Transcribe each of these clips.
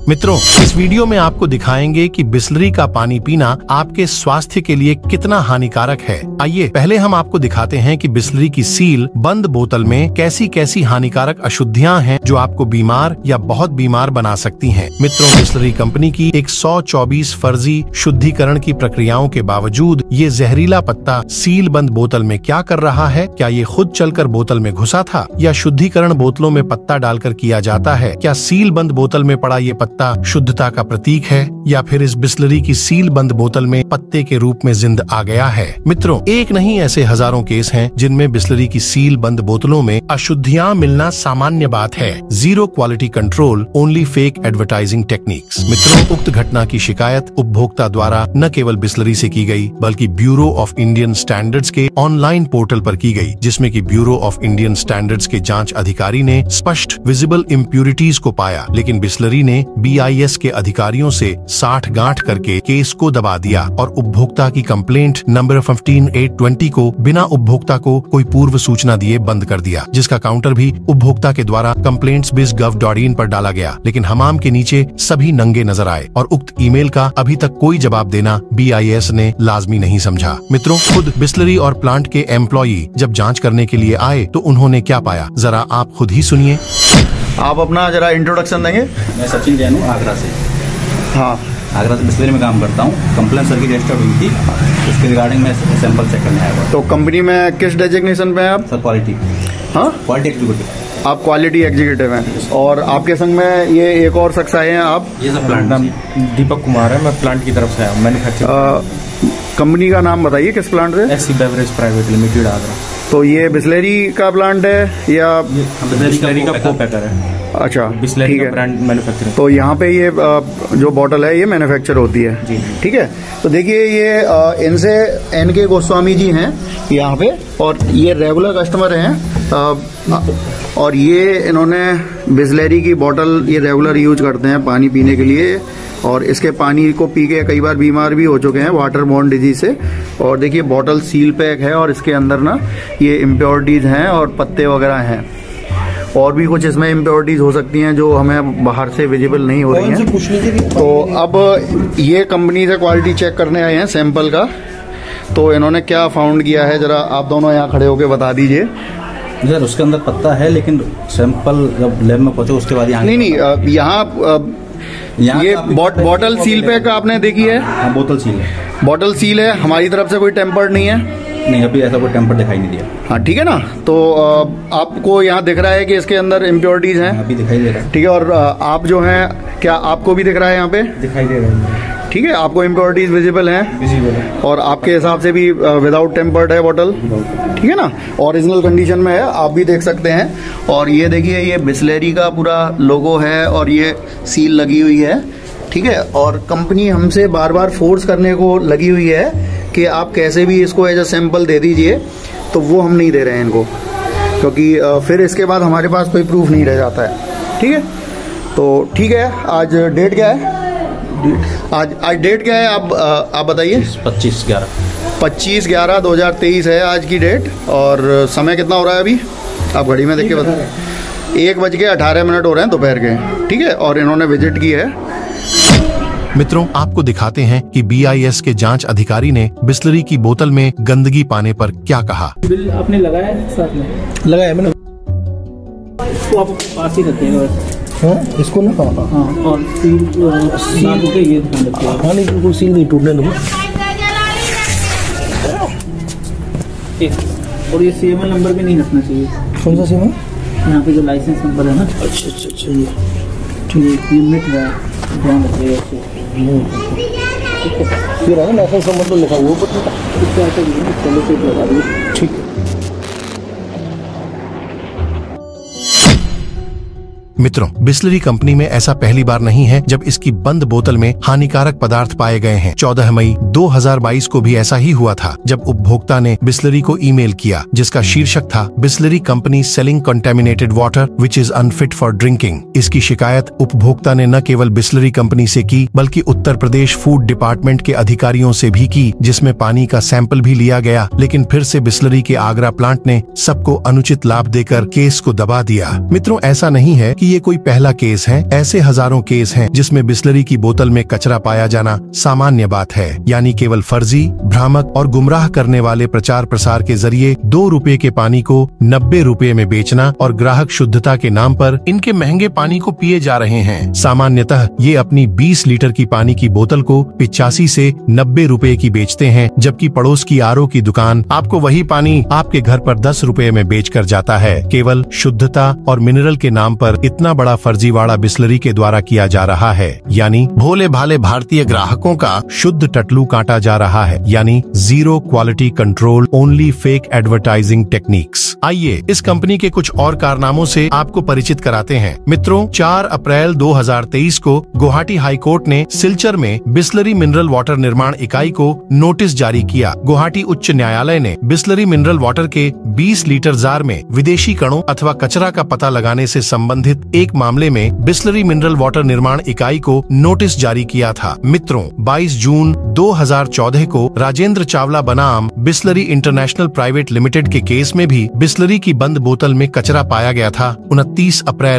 मित्रों, इस वीडियो में आपको दिखाएंगे कि बिसलरी का पानी पीना आपके स्वास्थ्य के लिए कितना हानिकारक है। आइए पहले हम आपको दिखाते हैं कि बिसलरी की सील बंद बोतल में कैसी कैसी हानिकारक अशुद्धियां हैं जो आपको बीमार या बहुत बीमार बना सकती हैं। मित्रों, बिसलरी कंपनी की 124 फर्जी शुद्धिकरण की प्रक्रियाओं के बावजूद ये जहरीला पत्ता सील बंद बोतल में क्या कर रहा है? क्या ये खुद चलकर बोतल में घुसा था या शुद्धिकरण बोतलों में पत्ता डालकर किया जाता है? क्या सील बंद बोतल में पड़ा ये पत्ता शुद्धता का प्रतीक है या फिर इस बिसलरी की सील बंद बोतल में पत्ते के रूप में जिंद आ गया है? मित्रों, एक नहीं ऐसे हजारों केस हैं जिनमें बिसलरी की सील बंद बोतलों में अशुद्धियां मिलना सामान्य बात है। Zero quality control, only fake advertising techniques. मित्रों, उक्त घटना की शिकायत उपभोक्ता द्वारा न केवल बिसलरी से की गई बल्कि ब्यूरो ऑफ इंडियन स्टैंडर्ड्स के ऑनलाइन पोर्टल पर की गई, जिसमें कि ब्यूरो ऑफ इंडियन स्टैंडर्ड्स के जांच अधिकारी ने स्पष्ट विजिबल इम्प्यूरिटीज को पाया, लेकिन बिसलरी ने BIS के अधिकारियों से साठ गांठ करके केस को दबा दिया और उपभोक्ता की कंप्लेंट नंबर 15820 को बिना उपभोक्ता को कोई पूर्व सूचना दिए बंद कर दिया, जिसका काउंटर भी उपभोक्ता के द्वारा complaints.biz.gov.in पर डाला गया। लेकिन हमाम के नीचे सभी नंगे नजर आए और उक्त ईमेल का अभी तक कोई जवाब देना BIS ने लाजमी नहीं समझा। मित्रों, खुद बिसलरी और प्लांट के एम्प्लॉई जब जांच करने के लिए आए तो उन्होंने क्या पाया, जरा आप खुद ही सुनिए। आप अपना जरा इंट्रोडक्शन देंगे। मैं सचिन जैन हूँ, आगरा से। हाँ, आगरा से बिसलरी में काम करता हूँ। कंप्लेंट सर की रजिस्टर्ड हुई थी, उसके रिगार्डिंग में सैंपल चेक करने आया हुआ। तो कंपनी में किस डेजिग्नेशन पे हैं आप? Sir quality. हाँ, क्वालिटी एग्जीक्यूटिव। आप क्वालिटी एग्जीक्यूटिव हैं और आपके संग में ये एक और शख्स आए हैं। आप? ये सब प्लांट दीपक कुमार है, मैं प्लांट की तरफ से आया हूँ। मैन्युफैक्चर कंपनी का नाम बताइए, किस प्लांट से? SC beverage private limited, Agra. तो ये बिसलरी का प्लांट है या बिसलरी का को-पैकर है? अच्छा, बिसलरी का ब्रांड मैन्युफैक्चरिंग। तो यहाँ पे ये जो बॉटल है ये मैन्युफैक्चर होती है जी। ठीक है, तो देखिए ये इनसे NK गोस्वामी जी हैं यहाँ पे और ये रेगुलर कस्टमर हैं और ये इन्होंने बिसलरी की बॉटल ये रेगुलर यूज करते हैं पानी पीने के लिए और इसके पानी को पी के कई बार बीमार भी हो चुके हैं वाटर बॉर्न डिजीज से। और देखिए बॉटल सील पैक है और इसके अंदर ना ये इम्प्योरिटीज हैं और पत्ते वगैरह हैं और भी कुछ इसमें इम्प्योरिटीज हो सकती हैं जो हमें बाहर से विजिबल नहीं हो रही हैं। तो अब ये कंपनी से क्वालिटी चेक करने आए हैं सैंपल का, तो इन्होंने क्या फाउंड किया है जरा आप दोनों यहाँ खड़े होकर बता दीजिए। सर उसके अंदर पत्ता है लेकिन सैंपल जब लैब में पहुंचे उसके बाद नहीं यहाँ ये बॉटल सील पैक आपने देखी है? हाँ, बोतल सील है। बॉटल सील है, हमारी तरफ से कोई टेम्पर्ड नहीं है? नहीं, अभी ऐसा कोई टेम्पर दिखाई नहीं दिया। हाँ, ठीक है ना। तो आपको यहाँ दिख रहा है कि इसके अंदर इम्प्योरिटीज हैं? अभी दिखाई दे रहा है। ठीक है, और आप जो हैं क्या आपको भी दिख रहा है यहाँ पे? दिखाई दे रहा है। ठीक है, आपको इम्प्योरिटीज विजिबल हैं? विजिबल है। और आपके हिसाब से भी विदाउट टेम्पर्ड है बॉटल? ठीक है ना, ओरिजिनल कंडीशन में है, आप भी देख सकते हैं। और ये देखिए ये बिसलरी का पूरा लोगो है और ये सील लगी हुई है। ठीक है, और कंपनी हमसे बार बार फोर्स करने को लगी हुई है कि आप कैसे भी इसको एज अ सैंपल दे दीजिए, तो वो हम नहीं दे रहे हैं इनको, क्योंकि फिर इसके बाद हमारे पास कोई प्रूफ नहीं रह जाता है। ठीक है, तो ठीक है, आज डेट क्या है? आज डेट क्या है आप बताइए। 25/11/2023 है आज की डेट। और समय कितना हो रहा है अभी आप घड़ी में देख के बताइए? 1:18 हो रहे हैं दोपहर के। ठीक है, और इन्होंने विजिट की है। मित्रों, आपको दिखाते हैं कि BIS के जांच अधिकारी ने बिसलरी की बोतल में गंदगी पाने पर क्या कहा। बिल आपने लगाया है? साथ में लगाया मैंने। तो आप पास ही रखिएगा। हाँ, इसको ना हाँ, और सील ना टूटे ये ध्यान रखिएगा। हाँ, नहीं बिल्कुल सील नहीं टूटने दूँगा। और ये CML नंबर भी नहीं रखना चाहिए। कौन सा CML? यहाँ पे जो लाइसेंस नंबर है ना। अच्छा, ये यूनिट है, ध्यान रखिएगा इसको। फिर है लाइसेंस नंबर तो लिखा हुआ है। ठीक है। मित्रों, बिसलरी कंपनी में ऐसा पहली बार नहीं है जब इसकी बंद बोतल में हानिकारक पदार्थ पाए गए हैं। 14 मई 2022 को भी ऐसा ही हुआ था जब उपभोक्ता ने बिसलरी को ईमेल किया जिसका शीर्षक था Bisleri company selling contaminated water which is unfit for drinking. इसकी शिकायत उपभोक्ता ने न केवल बिसलरी कंपनी से की बल्कि उत्तर प्रदेश फूड डिपार्टमेंट के अधिकारियों से भी की, जिसमें पानी का सैंपल भी लिया गया। लेकिन फिर से बिसलरी के आगरा प्लांट ने सबको अनुचित लाभ देकर केस को दबा दिया। मित्रों, ऐसा नहीं है कि कि ये कोई पहला केस है। ऐसे हजारों केस हैं जिसमें बिस्लरी की बोतल में कचरा पाया जाना सामान्य बात है। यानी केवल फर्जी, भ्रामक और गुमराह करने वाले प्रचार प्रसार के जरिए 2 रुपए के पानी को 90 रुपए में बेचना और ग्राहक शुद्धता के नाम पर इनके महंगे पानी को पिए जा रहे हैं। सामान्यतः ये अपनी 20 लीटर की पानी की बोतल को 85 से 90 रुपए की बेचते हैं, जबकि पड़ोस की आरओ की दुकान आपको वही पानी आपके घर पर 10 रुपए में बेच कर जाता है। केवल शुद्धता और मिनरल के नाम पर इतना बड़ा फर्जीवाड़ा बिस्लरी के द्वारा किया जा रहा है। यानी भोले भाले भारतीय ग्राहकों का शुद्ध टटलू काटा जा रहा है। यानी zero quality control, only fake advertising techniques. आइए इस कंपनी के कुछ और कारनामों से आपको परिचित कराते हैं। मित्रों, 4 अप्रैल 2023 को गुवाहाटी हाई कोर्ट ने सिलचर में बिस्लरी मिनरल वाटर निर्माण इकाई को नोटिस जारी किया। गुवाहाटी उच्च न्यायालय ने बिस्लरी मिनरल वाटर के 20 लीटर जार में विदेशी कणों अथवा कचरा का पता लगाने से संबंधित एक मामले में बिस्लरी मिनरल वाटर निर्माण इकाई को नोटिस जारी किया था। मित्रों, 22 जून 2014 को राजेंद्र चावला बनाम बिस्लरी इंटरनेशनल प्राइवेट लिमिटेड के केस में भी बिस्लरी की बंद बोतल में कचरा पाया गया था। 29 अप्रैल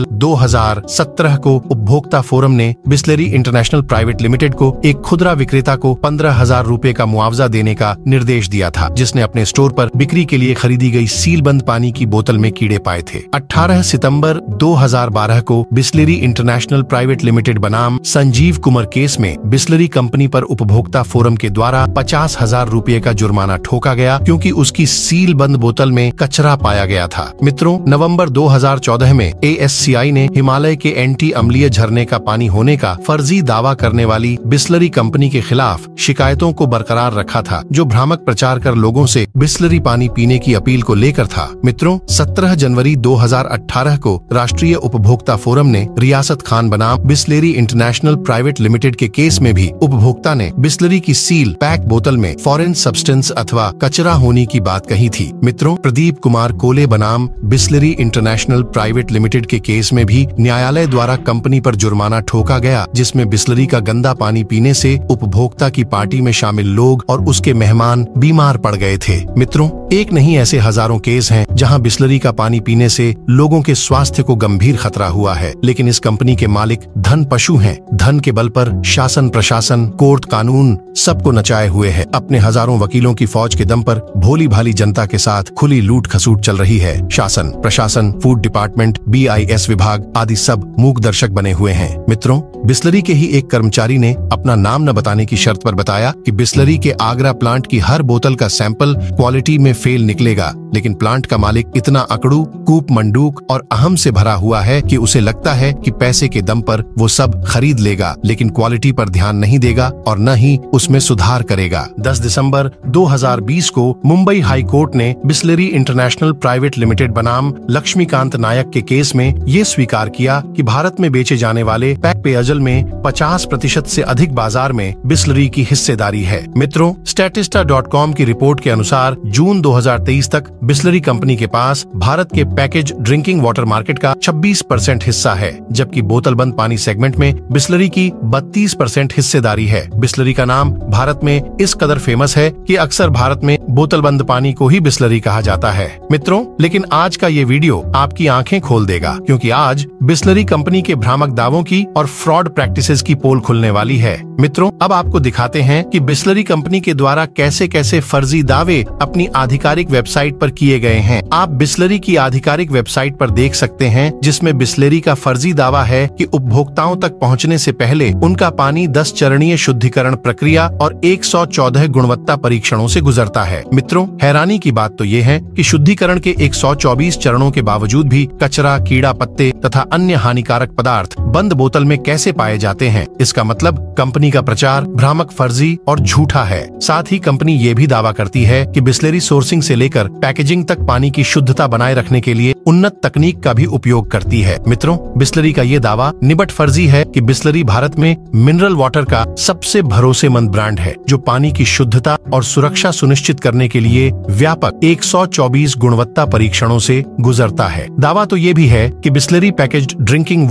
2017 को उपभोक्ता फोरम ने बिस्लरी इंटरनेशनल प्राइवेट लिमिटेड को एक खुदरा विक्रेता को 15,000 रुपए का मुआवजा देने का निर्देश दिया था, जिसने अपने स्टोर पर बिक्री के लिए खरीदी गई सील बंद पानी की बोतल में कीड़े पाए थे। 18 सितंबर 2012 को बिस्लरी इंटरनेशनल प्राइवेट लिमिटेड बनाम संजीव कुमार केस में बिस्लरी कंपनी पर उपभोक्ता फोरम के द्वारा 50,000 रुपए का जुर्माना ठोका गया, क्योंकि उसकी सील बंद बोतल में कचरा पाया गया था। मित्रों, नवंबर 2014 में ASCI ने हिमालय के एंटी अम्लीय झरने का पानी होने का फर्जी दावा करने वाली बिस्लरी कंपनी के खिलाफ शिकायतों को बरकरार रखा था, जो भ्रामक प्रचार कर लोगों से बिस्लरी पानी पीने की अपील को लेकर था। मित्रों, 17 जनवरी 2018 को राष्ट्रीय उपभोक्ता फोरम ने रियासत खान बनाम बिस्लरी इंटरनेशनल प्राइवेट लिमिटेड के केस में भी उपभोक्ता ने बिस्लरी की सील पैक बोतल में फॉरेन सब्सटेंस अथवा कचरा होने की बात कही थी। मित्रों, प्रदीप कुमार कोले बनाम बिस्लरी इंटरनेशनल प्राइवेट लिमिटेड के केस में भी न्यायालय द्वारा कंपनी पर जुर्माना ठोका गया, जिसमें बिस्लरी का गंदा पानी पीने से उपभोक्ता की पार्टी में शामिल लोग और उसके मेहमान बीमार पड़ गए थे। मित्रों, एक नहीं ऐसे हजारों केस हैं जहां बिस्लरी का पानी पीने से लोगों के स्वास्थ्य को गंभीर खतरा हुआ है, लेकिन इस कंपनी के मालिक धन पशु हैं। धन के बल पर शासन प्रशासन, कोर्ट कानून सबको नचाए हुए है। अपने हजारों वकीलों की फौज के दम पर भोली भाली जनता के साथ खुली लूट खसूट चल रही है। शासन प्रशासन, फूड डिपार्टमेंट, BIS विभाग आदि सब मूक दर्शक बने हुए हैं। मित्रों, बिस्लरी के ही एक कर्मचारी ने अपना नाम न बताने की शर्त पर बताया कि बिस्लरी के आगरा प्लांट की हर बोतल का सैंपल क्वालिटी में फेल निकलेगा, लेकिन प्लांट का मालिक इतना अकड़ू, कूप मंडूक और अहम से भरा हुआ है कि उसे लगता है कि पैसे के दम पर वो सब खरीद लेगा, लेकिन क्वालिटी पर ध्यान नहीं देगा और न ही उसमें सुधार करेगा। 10 दिसंबर 2020 को मुंबई हाई कोर्ट ने बिस्लरी इंटरनेशनल प्राइवेट लिमिटेड बनाम लक्ष्मीकांत नायक के केस में ये स्वीकार किया कि भारत में बेचे जाने वाले पैक पेयजल में 50% से अधिक बाजार में बिस्लरी की हिस्सेदारी है। मित्रों, Statista.com की रिपोर्ट के अनुसार जून 2023 तक बिस्लरी कंपनी के पास भारत के पैकेज ड्रिंकिंग वाटर मार्केट का 26% हिस्सा है, जबकि बोतल बंद पानी सेगमेंट में बिस्लरी की 32% हिस्सेदारी है। बिस्लरी का नाम भारत में इस कदर फेमस है कि अक्सर भारत में बोतल बंद पानी को ही बिस्लरी कहा जाता है। मित्रों, लेकिन आज का ये वीडियो आपकी आंखें खोल देगा, क्योंकि आज बिस्लरी कंपनी के भ्रामक दावों की और फ्रॉड प्रैक्टिसेस की पोल खुलने वाली है। मित्रों, अब आपको दिखाते हैं कि बिस्लरी कंपनी के द्वारा कैसे कैसे फर्जी दावे अपनी आधिकारिक वेबसाइट पर किए गए हैं। आप बिस्लरी की आधिकारिक वेबसाइट पर देख सकते हैं, जिसमें बिस्लरी का फर्जी दावा है कि उपभोक्ताओं तक पहुंचने से पहले उनका पानी 10 चरणीय शुद्धिकरण प्रक्रिया और 114 गुणवत्ता परीक्षणों से गुजरता है। मित्रों, हैरानी की बात तो ये है कि शुद्धिकरण के 124 चरणों के बावजूद भी कचरा, कीड़ा पत्ते तथा अन्य हानिकारक पदार्थ बंद बोतल में कैसे पाए जाते हैं। इसका मतलब कंपनी का प्रचार भ्रामक, फर्जी और झूठा है। साथ ही कंपनी ये भी दावा करती है कि बिस्लरी सोर्सिंग से लेकर पैकेजिंग तक पानी की शुद्धता बनाए रखने के लिए उन्नत तकनीक का भी उपयोग करती है। मित्रों, बिस्लरी का ये दावा निबट फर्जी है कि बिस्लरी भारत में मिनरल वाटर का सबसे भरोसेमंद ब्रांड है, जो पानी की शुद्धता और सुरक्षा सुनिश्चित करने के लिए व्यापक 124 गुणवत्ता परीक्षणों से गुजरता है। दावा तो ये भी है कि बिस्लरी पैकेज्ड ड्रिंकिंग वाटर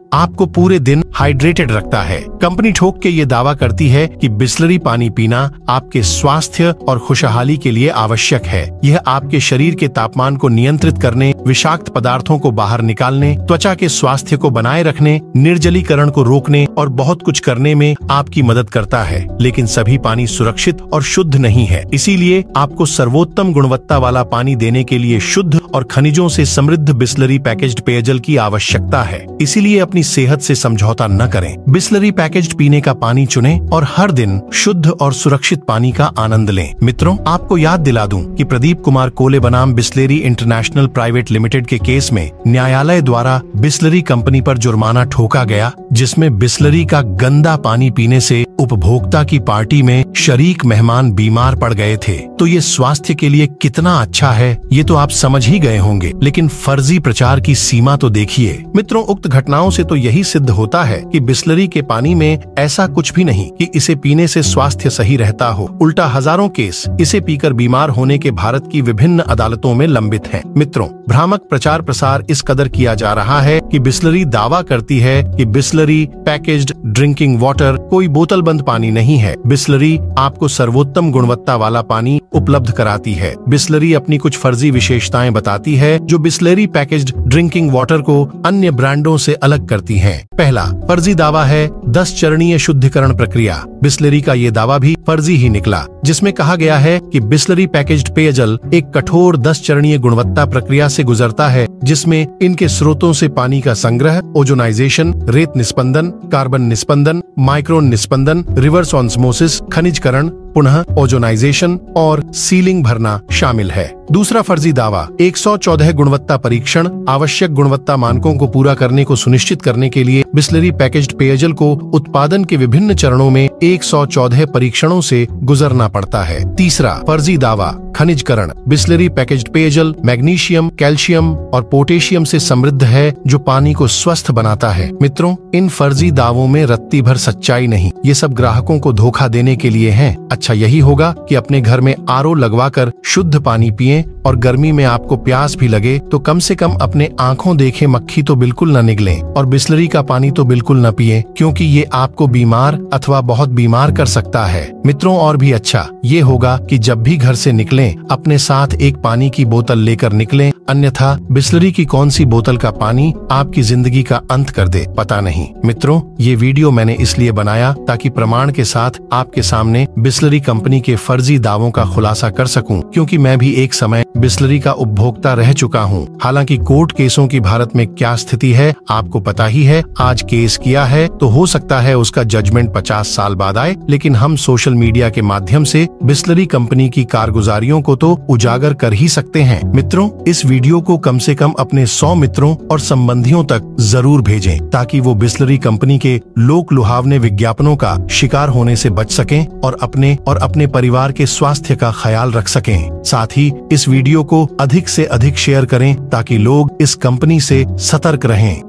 आपको पूरे दिन हाइड्रेटेड रखता है। कंपनी ठोक के ये दावा करती है कि बिस्लरी पानी पीना आपके स्वास्थ्य और खुशहाली के लिए आवश्यक है। यह आपके शरीर के तापमान को नियंत्रित करने, विषाक्त पदार्थों को बाहर निकालने, त्वचा के स्वास्थ्य को बनाए रखने, निर्जलीकरण को रोकने और बहुत कुछ करने में आपकी मदद करता है। लेकिन सभी पानी सुरक्षित और शुद्ध नहीं है, इसीलिए आपको सर्वोत्तम गुणवत्ता वाला पानी देने के लिए शुद्ध और खनिजों से समृद्ध बिस्लरी पैकेज्ड पेयजल की आवश्यकता है। इसीलिए अपनी सेहत से समझौता न करें। बिस्लरी पैकेज्ड पीने का पानी चुनें और हर दिन शुद्ध और सुरक्षित पानी का आनंद लें। मित्रों, आपको याद दिला दूं कि प्रदीप कुमार कोले बनाम बिस्लेरी इंटरनेशनल प्राइवेट लिमिटेड के केस में न्यायालय द्वारा बिस्लरी कंपनी पर जुर्माना ठोका गया, जिसमें बिस्लरी का गंदा पानी पीने से उपभोक्ता की पार्टी में शरीक मेहमान बीमार पड़ गए थे। तो ये स्वास्थ्य के लिए कितना अच्छा है ये तो आप समझ ही गए होंगे, लेकिन फर्जी प्रचार की सीमा तो देखिए। मित्रों, उक्त घटनाओं से तो यही सिद्ध होता है कि बिस्लरी के पानी में ऐसा कुछ भी नहीं कि इसे पीने से स्वास्थ्य सही रहता हो। उल्टा हजारों केस इसे पीकर बीमार होने के भारत की विभिन्न अदालतों में लंबित हैं। मित्रों, भ्रामक प्रचार प्रसार इस कदर किया जा रहा है कि बिस्लरी दावा करती है कि बिस्लरी पैकेज्ड ड्रिंकिंग वाटर कोई बोतल बंद पानी नहीं है। बिस्लरी आपको सर्वोत्तम गुणवत्ता वाला पानी उपलब्ध कराती है। बिस्लरी अपनी कुछ फर्जी विशेषताएं बताती है जो बिस्लरी पैकेज्ड ड्रिंकिंग वाटर को अन्य ब्रांडों से अलग करती हैं। पहला फर्जी दावा है 10 चरणीय शुद्धिकरण प्रक्रिया। बिस्लरी का ये दावा भी फर्जी ही निकला, जिसमें कहा गया है कि बिस्लरी पैकेज्ड पेयजल एक कठोर 10 चरणीय गुणवत्ता प्रक्रिया से गुजरता है, जिसमें इनके स्रोतों से पानी का संग्रह, ओजोनाइजेशन, रेत निस्पंदन, कार्बन निस्पंदन, माइक्रोन निस्पंदन, रिवर्स ऑस्मोसिस, खनिजकरण, पुनः ओजोनाइजेशन और सीलिंग भरना शामिल है। दूसरा फर्जी दावा 114 गुणवत्ता परीक्षण। आवश्यक गुणवत्ता मानकों को पूरा करने को सुनिश्चित करने के लिए बिस्लरी पैकेज्ड पेयजल को उत्पादन के विभिन्न चरणों में 114 परीक्षणों से गुजरना पड़ता है। तीसरा फर्जी दावा खनिजकरण। बिस्लरी पैकेज्ड पेयजल मैग्नीशियम, कैल्शियम और पोटेशियम से समृद्ध है, जो पानी को स्वस्थ बनाता है। मित्रों, इन फर्जी दावों में रत्ती भर सच्चाई नहीं। ये सब ग्राहकों को धोखा देने के लिए हैं। अच्छा यही होगा कि अपने घर में आरओ लगवाकर शुद्ध पानी पिएं, और गर्मी में आपको प्यास भी लगे तो कम से कम अपने आंखों देखे मक्खी तो बिल्कुल न निगलें, और बिस्लरी का पानी तो बिल्कुल न पिएं, क्योंकि ये आपको बीमार अथवा बहुत बीमार कर सकता है। मित्रों, और भी अच्छा ये होगा कि जब भी घर से निकलें अपने साथ एक पानी की बोतल लेकर निकलें, अन्यथा बिस्लरी की कौन सी बोतल का पानी आपकी जिंदगी का अंत कर दे पता नहीं। मित्रों, ये वीडियो मैंने इसलिए बनाया ताकि प्रमाण के साथ आपके सामने बिस्लरी कंपनी के फर्जी दावों का खुलासा कर सकूं, क्योंकि मैं भी एक समय बिस्लरी का उपभोक्ता रह चुका हूं। हालांकि कोर्ट केसों की भारत में क्या स्थिति है आपको पता ही है। आज केस किया है तो हो सकता है उसका जजमेंट 50 साल बाद आए, लेकिन हम सोशल मीडिया के माध्यम से बिस्लरी कंपनी की कारगुजारियों को तो उजागर कर ही सकते हैं। मित्रों, इस वीडियो को कम से कम अपने 100 मित्रों और संबंधियों तक जरूर भेजें, ताकि वो बिस्लरी कंपनी के लोक लुभावने विज्ञापनों का शिकार होने से बच सकें और अपने परिवार के स्वास्थ्य का ख्याल रख सकें। साथ ही इस वीडियो को अधिक से अधिक शेयर करें ताकि लोग इस कंपनी से सतर्क रहें।